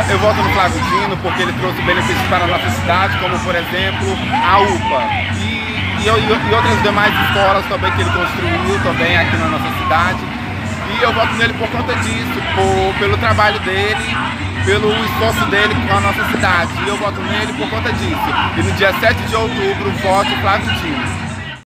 Eu voto no Flávio Dino porque ele trouxe benefícios para a nossa cidade, como por exemplo a UPA e outras demais escolas também que ele construiu também aqui na nossa cidade. E eu voto nele por conta disso, pelo trabalho dele, pelo esforço dele com a nossa cidade. E eu voto nele por conta disso. E no dia 7 de outubro voto Flávio Dino.